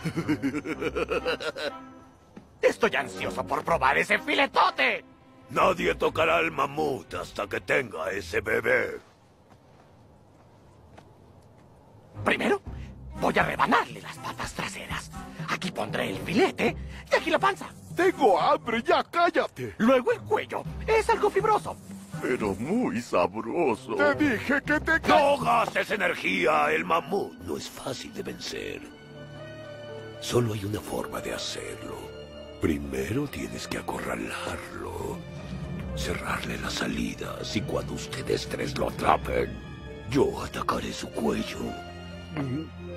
Estoy ansioso por probar ese filetote. Nadie tocará al mamut hasta que tenga ese bebé. Primero, voy a rebanarle las patas traseras. Aquí pondré el filete y aquí la panza. Tengo hambre, ya cállate. Luego el cuello. Es algo fibroso. Pero muy sabroso. Te dije que te... ¡No gastes energía! El mamut no es fácil de vencer. Solo hay una forma de hacerlo. Primero tienes que acorralarlo, cerrarle las salidas y cuando ustedes tres lo atrapen, yo atacaré su cuello.